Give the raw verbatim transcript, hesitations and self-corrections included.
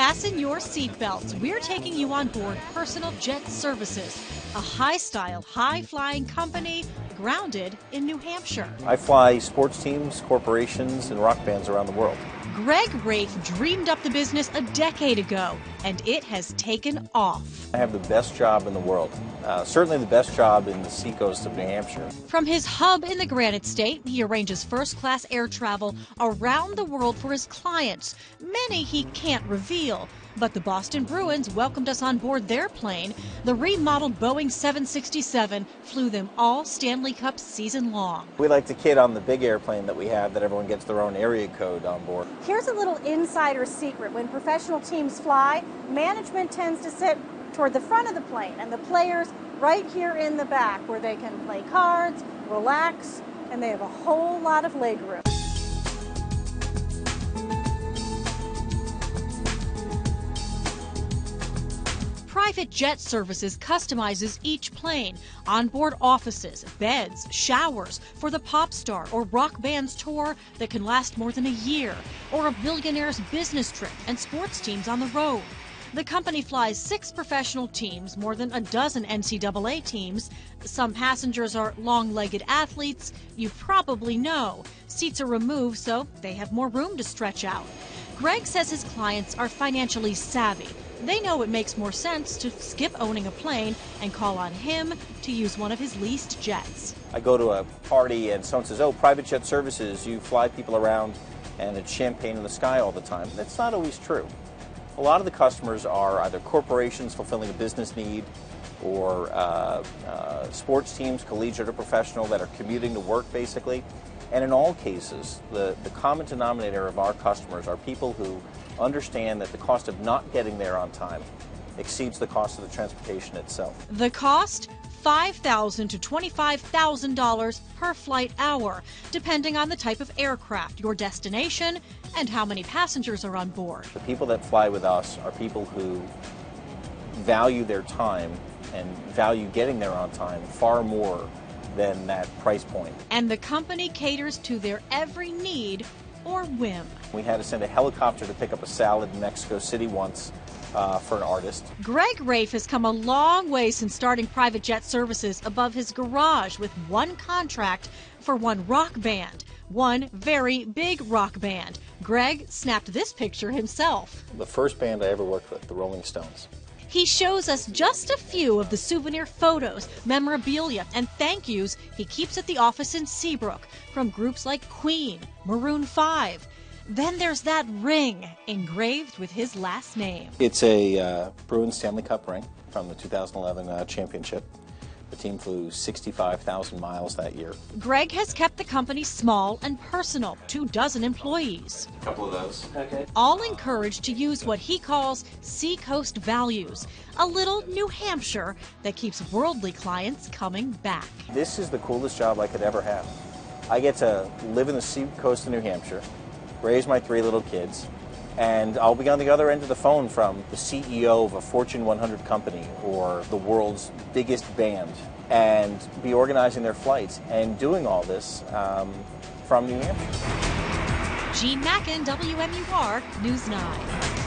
Fasten your seatbelts. We're taking you on board Personal Jet Services, a high-style, high-flying company grounded in New Hampshire. I fly sports teams, corporations, and rock bands around the world. Greg Rafe dreamed up the business a decade ago, and it has taken off. I have the best job in the world, uh, certainly the best job in the seacoast of New Hampshire. From his hub in the Granite State, he arranges first-class air travel around the world for his clients. Many he can't reveal, but the Boston Bruins welcomed us on board their plane. The remodeled Boeing seven sixty-seven flew them all Stanley Cup season long. We like to kid on the big airplane that we have that everyone gets their own area code on board. Here's a little insider secret. When professional teams fly, management tends to sit toward the front of the plane and the players right here in the back where they can play cards, relax, and they have a whole lot of leg room. Private Jet Services customizes each plane, onboard offices, beds, showers for the pop star or rock band's tour that can last more than a year, or a billionaire's business trip and sports teams on the road. The company flies six professional teams, more than a dozen N C double A teams. Some passengers are long-legged athletes you probably know. Seats are removed so they have more room to stretch out. Greg says his clients are financially savvy. They know it makes more sense to skip owning a plane and call on him to use one of his leased jets. I go to a party and someone says, oh, Private Jet Services, you fly people around and it's champagne in the sky all the time. That's not always true. A lot of the customers are either corporations fulfilling a business need or uh, uh, sports teams, collegiate or professional, that are commuting to work basically. And in all cases, the, the common denominator of our customers are people who understand that the cost of not getting there on time exceeds the cost of the transportation itself. The cost? five thousand dollars to twenty-five thousand dollars per flight hour, depending on the type of aircraft, your destination, and how many passengers are on board. The people that fly with us are people who value their time and value getting there on time far more than that price point. And the company caters to their every need or whim. We had to send a helicopter to pick up a salad in Mexico City once uh, for an artist. Greg Rafe has come a long way since starting Private Jet Services above his garage with one contract for one rock band. One very big rock band. Greg snapped this picture himself. The first band I ever worked with, the Rolling Stones. He shows us just a few of the souvenir photos, memorabilia, and thank yous he keeps at the office in Seabrook from groups like Queen, Maroon five. Then there's that ring engraved with his last name. It's a uh, Bruins Stanley Cup ring from the two thousand eleven uh, championship. The team flew sixty-five thousand miles that year. Greg has kept the company small and personal, two dozen employees. A couple of those. Okay. All encouraged to use what he calls seacoast values, a little New Hampshire that keeps worldly clients coming back. This is the coolest job I could ever have. I get to live in the seacoast of New Hampshire, raise my three little kids, and I'll be on the other end of the phone from the C E O of a Fortune one hundred company or the world's biggest band, and be organizing their flights and doing all this um, from New Hampshire. Jean Mackin, W M U R News nine.